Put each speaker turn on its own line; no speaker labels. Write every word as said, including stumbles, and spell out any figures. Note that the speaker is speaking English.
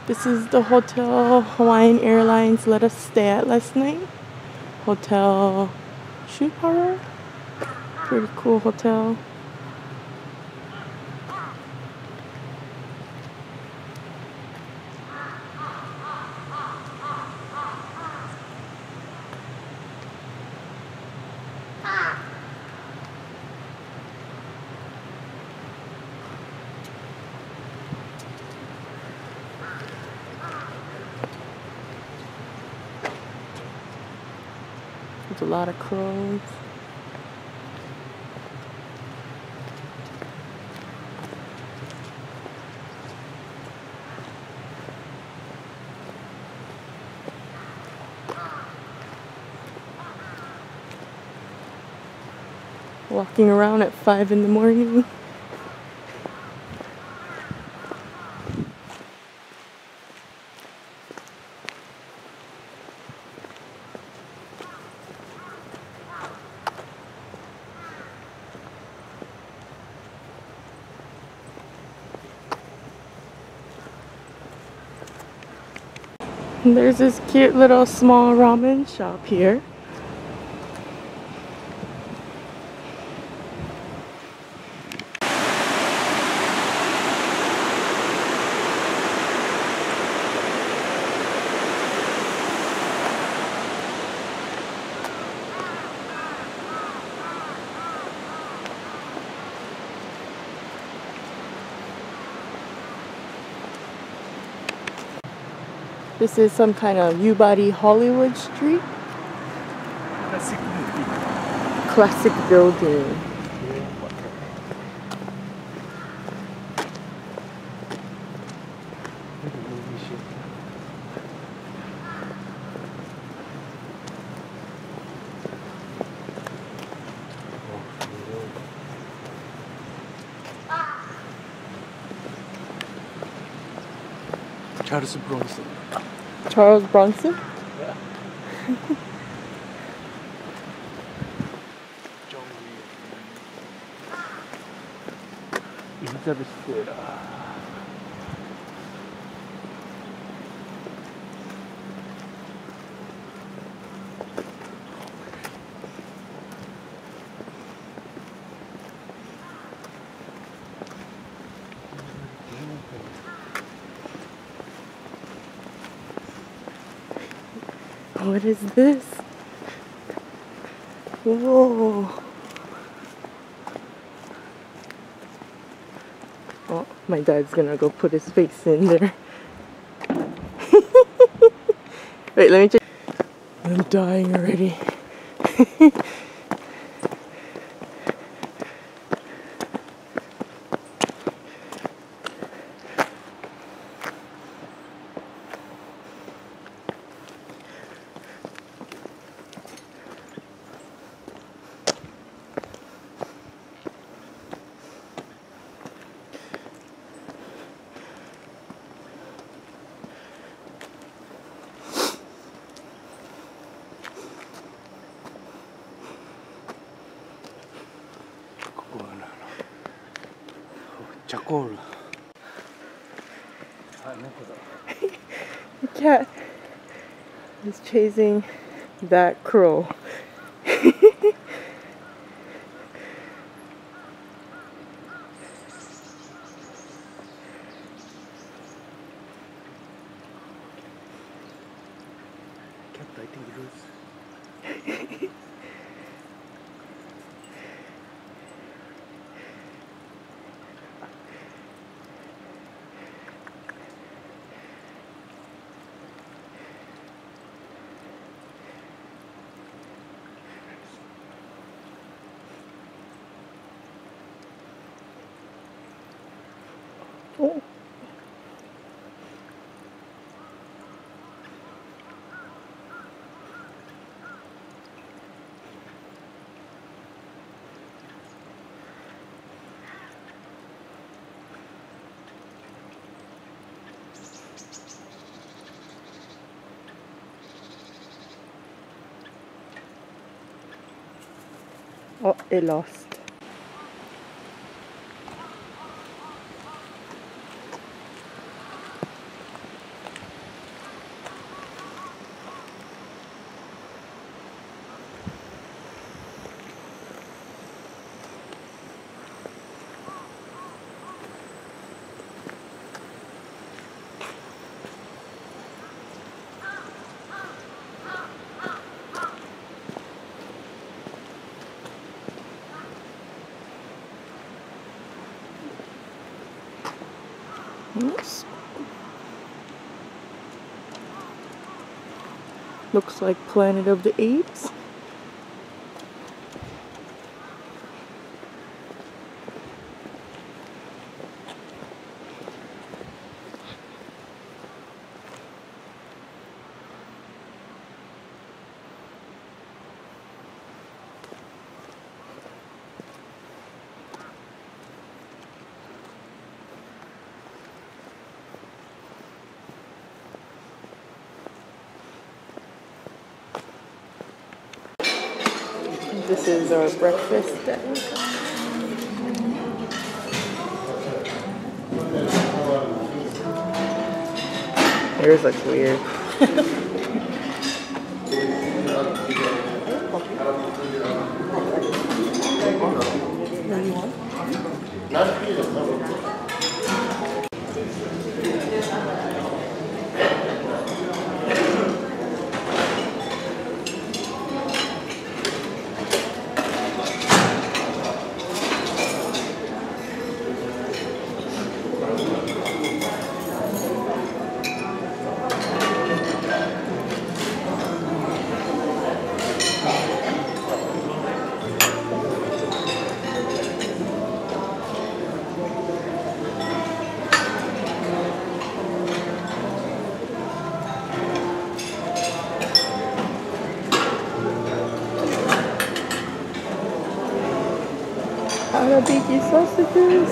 This is the hotel Hawaiian Airlines let us stay at last night. Hotel Shuhara. Pretty cool hotel. There's a lot of crows. Walking around at five in the morning. And there's this cute little small ramen shop here. This is some kind of U-Body Hollywood Street.
Classic movie.
Classic building.
Charles Bronson.
Charles Bronson?
Yeah. John Lee. Elizabeth Square.
What is this? Whoa. Oh, my dad's gonna go put his face in there. Wait, let me check. I'm dying already.
Chakol.
The cat is chasing that crow.
Cat, I think it is.
Oh. Oh, it lost. Looks like Planet of the Apes. This is our breakfast deck. Yours looks weird. Arabiki sausages.